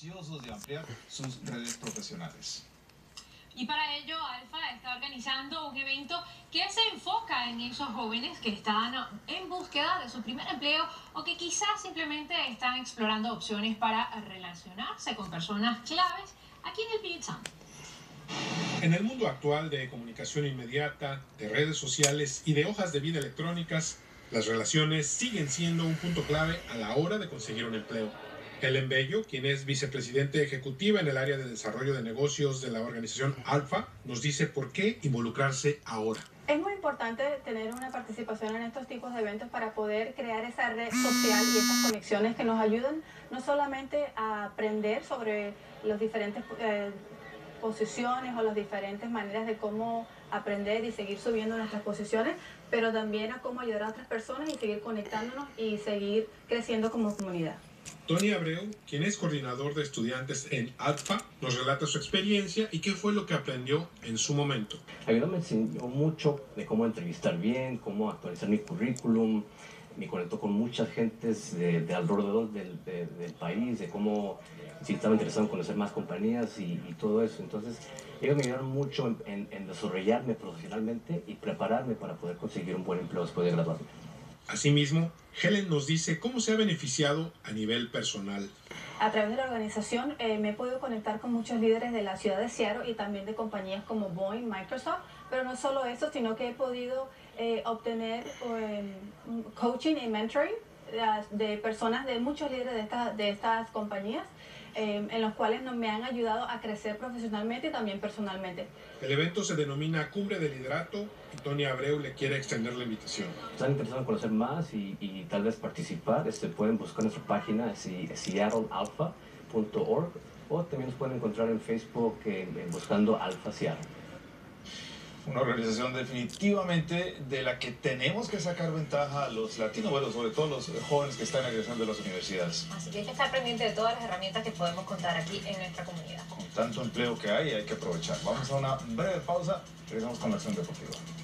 deseosos de ampliar sus redes profesionales. Y para ello, Alfa está organizando un evento que se enfoca en esos jóvenes que están en búsqueda de su primer empleo o que quizás simplemente están explorando opciones para relacionarse con personas claves aquí en el Espíritu Santo. En el mundo actual de comunicación inmediata, de redes sociales y de hojas de vida electrónicas, las relaciones siguen siendo un punto clave a la hora de conseguir un empleo. Helen Bello, quien es vicepresidente ejecutiva en el área de desarrollo de negocios de la organización Alfa, nos dice por qué involucrarse ahora. Es muy importante tener una participación en estos tipos de eventos para poder crear esa red social y esas conexiones que nos ayudan no solamente a aprender sobre los diferentes posiciones o las diferentes maneras de cómo aprender y seguir subiendo nuestras posiciones, pero también a cómo ayudar a otras personas y seguir conectándonos y seguir creciendo como comunidad. Tony Abreu, quien es coordinador de estudiantes en Alfa, nos relata su experiencia y qué fue lo que aprendió en su momento. A mí me enseñó mucho de cómo entrevistar bien, cómo actualizar mi currículum. Me conectó con muchas gentes de alrededor del país, de cómo si estaba interesado en conocer más compañías y todo eso. Entonces, ellos me ayudaron mucho en desarrollarme profesionalmente y prepararme para poder conseguir un buen empleo después de graduarme. Asimismo, Helen nos dice cómo se ha beneficiado a nivel personal. A través de la organización me he podido conectar con muchos líderes de la ciudad de Seattle y también de compañías como Boeing, Microsoft, pero no solo eso, sino que he podido obtener coaching y mentoring de personas, de muchos líderes de estas compañías, en los cuales me han ayudado a crecer profesionalmente y también personalmente. El evento se denomina Cumbre de Liderato y Tony Abreu le quiere extender la invitación. Están interesados en conocer más y tal vez participar, pueden buscar nuestra página seattlealpha.org o también nos pueden encontrar en Facebook buscando Alpha Seattle. Una organización definitivamente de la que tenemos que sacar ventaja a los latinos, bueno, sobre todo los jóvenes que están egresando de las universidades. Así que hay que estar pendiente de todas las herramientas que podemos contar aquí en nuestra comunidad. Con tanto empleo que hay que aprovechar. Vamos a una breve pausa, regresamos con la acción deportiva.